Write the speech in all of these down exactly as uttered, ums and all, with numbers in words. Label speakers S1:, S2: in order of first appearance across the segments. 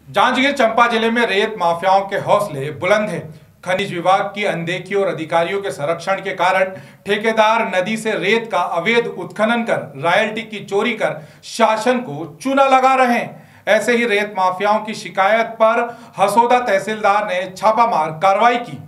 S1: जांजगीर चंपा जिले में रेत माफियाओं के हौसले बुलंद हैं। खनिज विभाग की अनदेखी और अधिकारियों के संरक्षण के कारण ठेकेदार नदी से रेत का अवैध उत्खनन कर रॉयल्टी की चोरी कर शासन को चूना लगा रहे हैं। ऐसे ही रेत माफियाओं की शिकायत पर हसोदा तहसीलदार ने छापामार कार्रवाई की।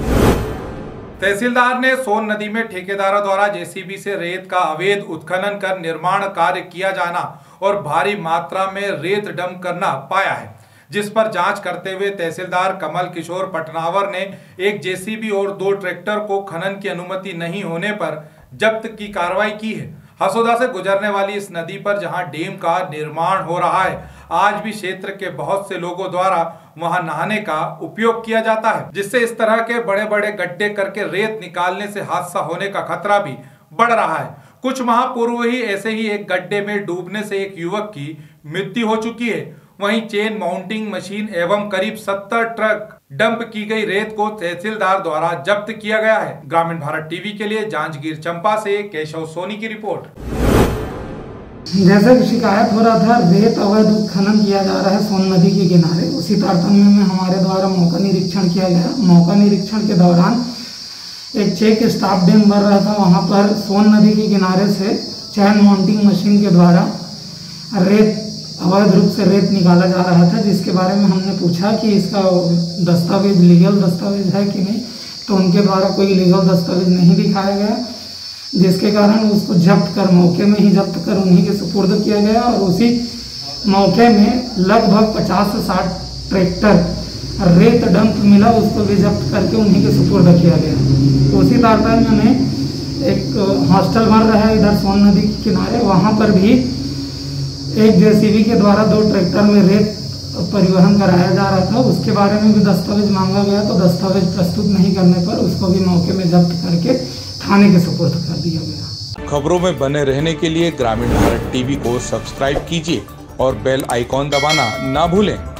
S1: तहसीलदार ने सोन नदी में ठेकेदारों द्वारा जेसीबी से रेत का अवैध उत्खनन कर निर्माण कार्य किया जाना और भारी मात्रा में रेत डंप करना पाया है, जिस पर जांच करते हुए तहसीलदार कमल किशोर पटनावर ने एक जेसीबी और दो ट्रैक्टर को खनन की अनुमति नहीं होने पर जब्त की कार्रवाई की है। हसोदा से गुजरने वाली इस नदी पर जहां डैम का निर्माण हो रहा है, आज भी क्षेत्र के बहुत से लोगों द्वारा वहां नहाने का उपयोग किया जाता है, जिससे इस तरह के बड़े बड़े गड्ढे करके रेत निकालने से हादसा होने का खतरा भी बढ़ रहा है। कुछ माह पूर्व ही ऐसे ही एक गड्ढे में डूबने से एक युवक की मृत्यु हो चुकी है। वहीं चेन माउंटिंग मशीन एवं करीब सत्तर ट्रक डंप की गई रेत को तहसीलदार द्वारा जब्त किया गया है। ग्रामीण भारत टीवी के लिए जांजगीर चंपा से केशव सोनी की रिपोर्ट।
S2: जैसे कि शिकायत हो रहा था, रेत अवैध उत्खनन किया जा रहा है सोन नदी के किनारे। उसी तारतम्य में हमारे द्वारा मौका निरीक्षण किया गया। मौका निरीक्षण के दौरान एक चेक स्टाफ डैम बन रहा था, वहां पर सोन नदी के किनारे से चैन माउंटिंग मशीन के द्वारा रेत अवैध रूप से रेत निकाला जा रहा था, जिसके बारे में हमने पूछा कि इसका दस्तावेज लीगल दस्तावेज है कि नहीं, तो उनके द्वारा कोई लीगल दस्तावेज नहीं दिखाया गया, जिसके कारण उसको जब्त कर मौके में ही जब्त कर उन्हीं के सुपुर्द किया गया। और उसी मौके में लगभग पचास से साठ ट्रैक्टर रेत डंप मिला, उसको भी जब्त करके उन्हीं के सुपुर्द किया गया। तो उसी तारतम्य में एक हॉस्टल बन रहा है इधर सोन नदी के किनारे, वहाँ पर भी एक जेसीबी के द्वारा दो ट्रैक्टर में रेत परिवहन कराया जा रहा था। उसके बारे में भी दस्तावेज मांगा गया, तो दस्तावेज प्रस्तुत नहीं करने पर उसको भी मौके में जब्त करके थाने के सुपुर्द कर दिया गया।
S3: खबरों में बने रहने के लिए ग्रामीण भारत टीवी को सब्सक्राइब कीजिए और बेल आइकॉन दबाना ना भूलें।